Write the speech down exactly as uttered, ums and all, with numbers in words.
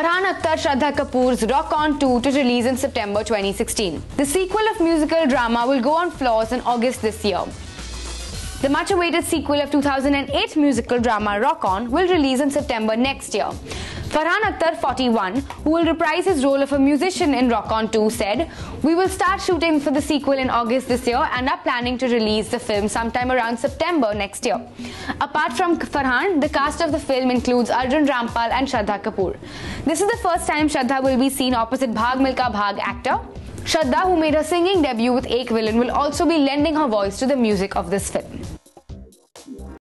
Farhan Akhtar Shraddha Kapoor's Rock On two to release in September twenty sixteen. The sequel of musical drama will go on floors in August this year. The much-awaited sequel of two thousand eight musical drama Rock On will release in September next year. Farhan Akhtar, forty-one, who will reprise his role of a musician in Rock On two, said, "We will start shooting for the sequel in August this year and are planning to release the film sometime around September next year." Apart from Farhan, the cast of the film includes Arjun Rampal and Shraddha Kapoor. This is the first time Shraddha will be seen opposite Bhaag Milkha Bhaag actor. Shraddha, who made her singing debut with Ek Villain, will also be lending her voice to the music of this film.